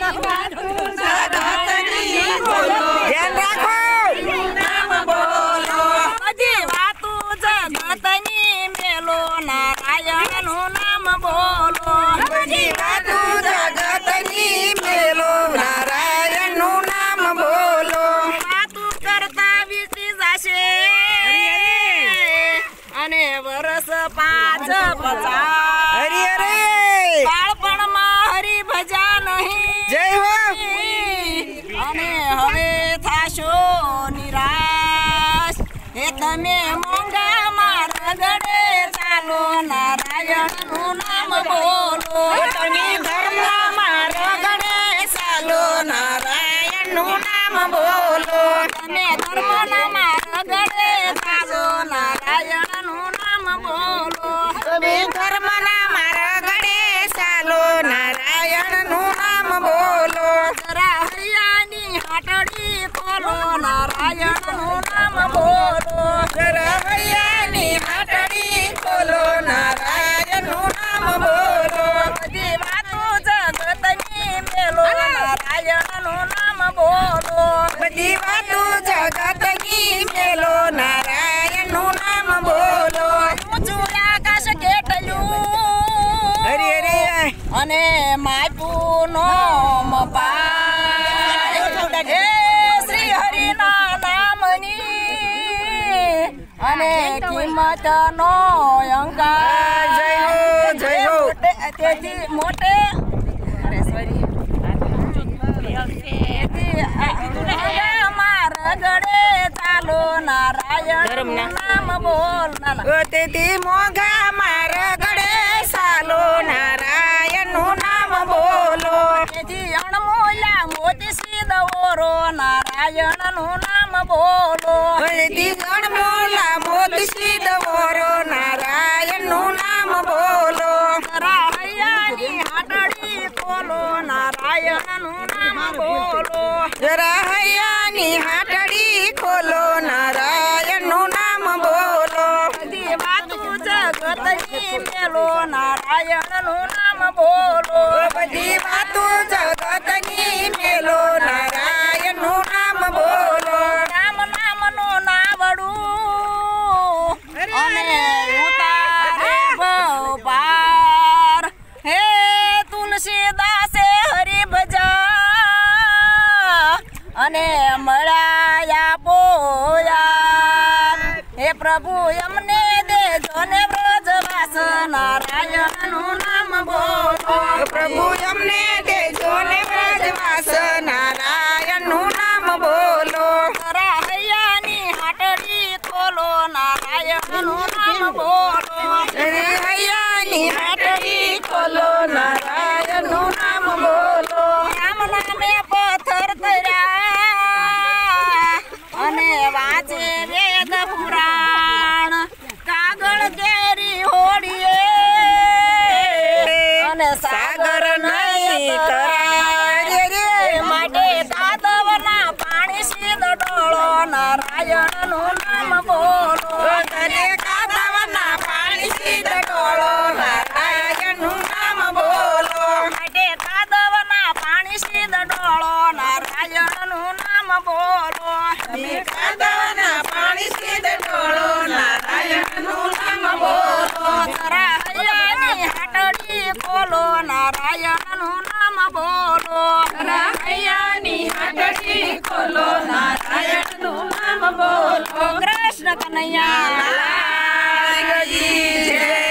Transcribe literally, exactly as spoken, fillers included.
ધ્યાન રાખો નામ બોલો બધી વાતું જગતની મેલો નારાયણનું નામ બોલો બધી વાતું જગતની મેલો નારાયણનું નામ બોલો વાતું કરતા વીતી જશે અને વરસ પાંચ પચાસ હરી હરે બાળપણમાં હરી ભજા નહીં જય હો અને હવે થાશો નિરાશ હે તમે મોંઘા મારા ગળે ચાલો નારાયણનું નામ બોલો તમે ધર્મના મારા ગળે ચાલો નારાયણનું નામ બોલો તમે ધર્મના મારા ગળે ચાલો નારાયણનું નામ બોલો તમે ધર્મના મારા ગળે ચાલો નારાયણનું નામ બોલો જરા હૈયાની હાટડી ખોલો નારાયણનું નામ બોલો રવૈયાની હાટડી ખોલો નારાયણનું નામ બોલો બધી વાતો જગતની મેલો નારાયણનું નામ બોલો બધી વાતો જગતની મેલો નારાયણનું નામ બોલો ઊંચું આકાશ કેટલું હરી હરી અને માયપું નો મપાય હે શ્રી હરિના નામની અને કિંમત નો અંકાર જય હો જય હો તેથી મોટે અરે સોરી મારા ગળે ચાલો નારાયણ નામ બોલ ના તેથી મોઘા મારા ગળે ચાલો નારાયણનું નામ બોલો તેથી અણમોલ્યા મોતી સીધ ઓરો નારાયણનું નામ બોલો તેથી ગણમોલા મોતી સીધ ઓરો નારાયણનું નામ બોલો હૈયાની હાટડી ખોલો નારાયણનું નામ બોલો જરા હૈયાની હાટડી ખોલો નારાયણનું નામ બોલો બધી વાતું જગતની મેલો નારાયણનું નામ બોલો બધી વાતો જગતની મેલો નારાયણનું નામ બોલો રામ નામનો નાવડું અને ઉતારે ભવ પાર હે તુલસીદાસે હરિ ભજા અને મળાયા બોયા હે પ્રભુ એમને દેજો ને વ્રજવાસ નારાયણનું નામ બોલો પ્રભુ અમને દેજો ને વ્રજવાસ નારાયણનું નામ બોલો જરા હૈયાની હાટડી ખોલો નારાયણનું નામ બોલો હૈયાની હાટડી ખોલો નારાયણનું નામ બોલો રામ નામે પથ્થર તર્યા અને વાંચે વેદ પુરાણ કાગળ કેરી હોડીએ અને સાગર નહીં કરાય રે માટે દાદવના પાણી સીધ ડોળો નારાયણનું નામ બોલો તને કાદવના પાણી સીધ ડોળો નારાયણનું નામ બોલો માટે કાદવના પાણી સીધ ડોળો નારાયણનું નામ બોલો કાદવના પાણી સીધ ડોળો નારાયણનું નામ બોલો જરા હૈયાની હાટડી ખોલો નારાયણનું નામ બોલો હૈયાની હાટડી ખોલો નારાયણનું નામ બોલો કૃષ્ણ કનૈયા લાલ કી જય